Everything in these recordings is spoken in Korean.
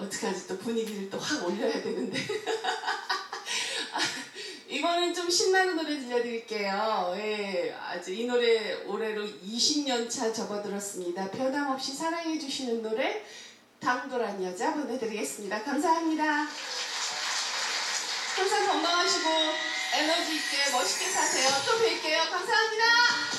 어떡하지? 또 분위기를 또 확 올려야 되는데. 이번엔 좀 신나는 노래 들려드릴게요. 예, 아주 이 노래 올해로 20년 차 접어들었습니다. 변함없이 사랑해주시는 노래 당돌한 여자 보내드리겠습니다. 감사합니다. 항상 건강하시고 에너지 있게 멋있게 사세요. 또 뵐게요. 감사합니다.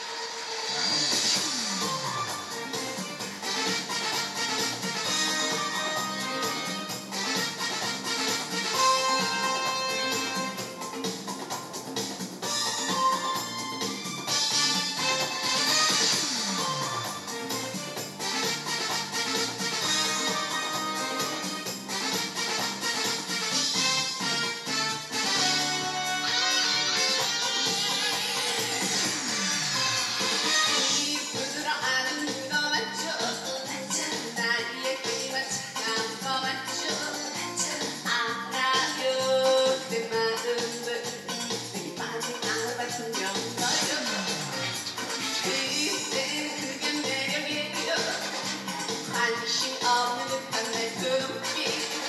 관심 없는 듯한 내 눈빛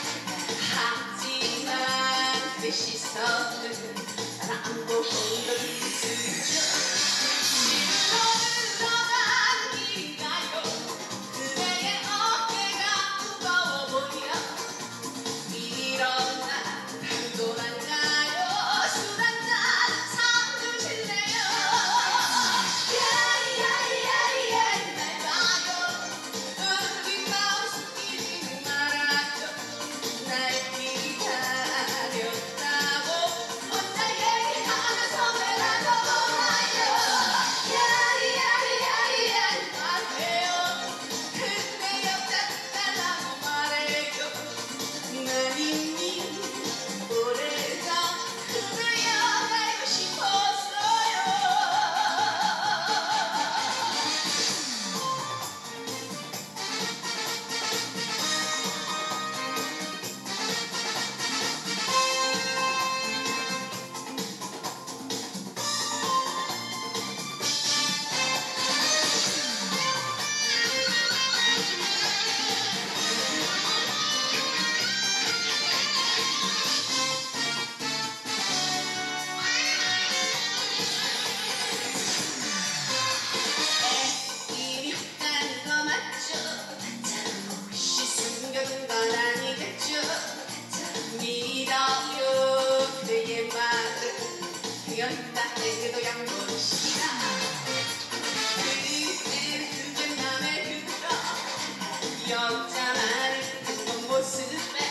하지만 내 시선은 날 안 보고 있으죠. 지금 흘러가는 길인가요? 그대의 어깨가 무거워 보여 일어나 당돌한가요? 술 한잔 삼주실래요? 야야야야 날 봐요. 우리 마음 숨기지 말아요. 날 기다렸다고 혼자 얘기하면서 내라도 와요. 야야야야 말해요. 근데 여자 달라고 말해요. 난 이미 오래전 그대여 알고 싶었어요. 일이 없다는 거 맞죠? 혹시 숨겨둔 건 아니겠죠? 믿어요 그대의 말을 그였다 해도 양보시다. 그땐 그게 맘에 들어 여자 말을 듣는 모습에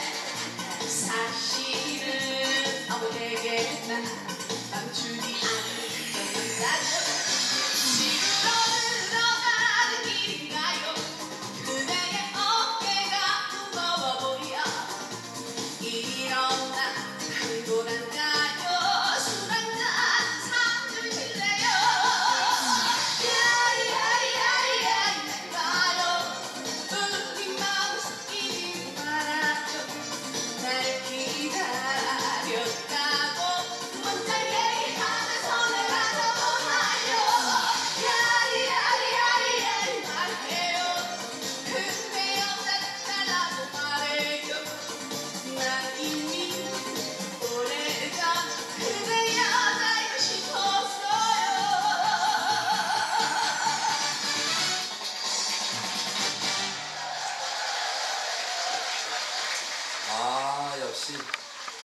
사실은 아무에게 난 맘주지 않는 남자죠. 지금 흘러가는 길인가요? 그대의 어깨가 무거워 보여 일어나 당돌한가요? 술 한잔 삼주실래요? 야야야야 날 봐요. 우리 마음 숨기지 말아요. 날 기다렸다고 혼자 얘기하면서 내가 넘어가요. 야야야야 말해요. 근데 여자 달라고 말해요. 난 이미 오래전 그대 여자이고 싶었어요. 아, 역시